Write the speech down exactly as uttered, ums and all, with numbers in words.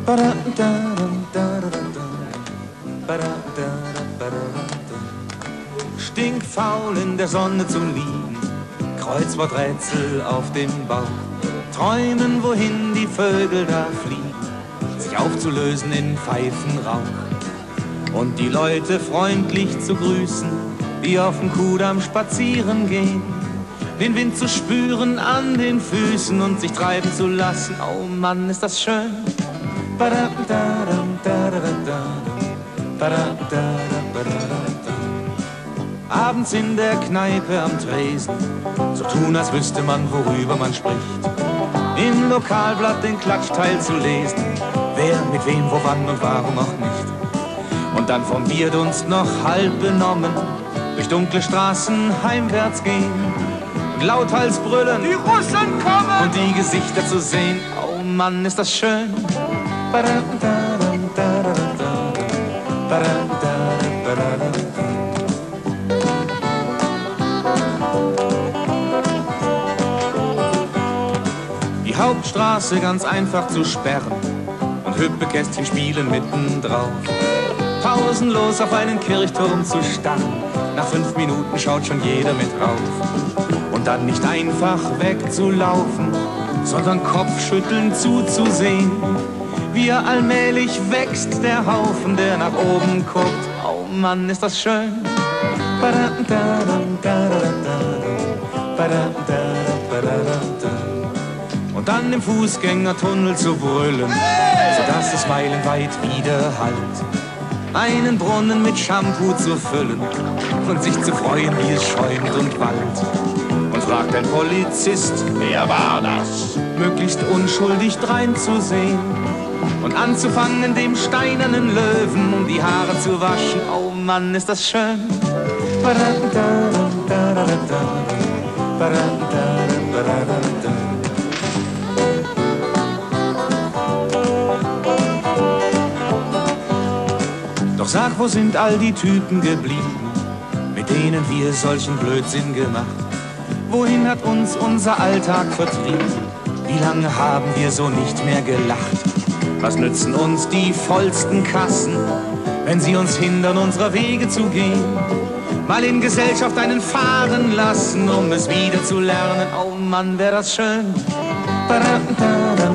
Stinkfaul in der Sonne zu liegen, Kreuzworträtsel auf dem Bauch, träumen, wohin die Vögel da fliegen, sich aufzulösen in Pfeifenrauch und die Leute freundlich zu grüßen, die auf dem Kuhdamm spazieren gehen, den Wind zu spüren an den Füßen und sich treiben zu lassen. Oh Mann, ist das schön. Abends in der Kneipe am Tresen, so tun, als wüsste man, worüber man spricht. Im Lokalblatt den Klatschteil zu lesen, wer mit wem, wo, wann und warum auch nicht. Und dann vom Bierdunst noch halb benommen, durch dunkle Straßen heimwärts gehen, und lauthals brüllen, die Russen kommen, und die Gesichter zu sehen. Oh Mann, ist das schön. Die Hauptstraße ganz einfach zu sperren und Hüppekästchen spielen mittendrauf. Pausenlos auf einen Kirchturm zu starren, nach fünf Minuten schaut schon jeder mit rauf. Und dann nicht einfach wegzulaufen, sondern kopfschüttelnd zuzusehen, wie er allmählich wächst, der Haufen, der nach oben guckt. Oh Mann, ist das schön. Und dann im Fußgängertunnel zu brüllen, sodass es meilenweit widerhallt. Einen Brunnen mit Shampoo zu füllen und sich zu freuen, wie es schäumt und wallt. Und fragt ein Polizist, wer war das? Möglichst unschuldig dreinzusehen und anzufangen, dem steinernen Löwen die Haare zu waschen. Oh Mann, ist das schön. Doch sag, wo sind all die Typen geblieben, mit denen wir solchen Blödsinn gemacht? Wohin hat uns unser Alltag vertrieben? Wie lange haben wir so nicht mehr gelacht? Was nützen uns die vollsten Kassen, wenn sie uns hindern, unserer Wege zu gehen? Mal in Gesellschaft einen fahren lassen, um es wieder zu lernen. Oh Mann, wär das schön.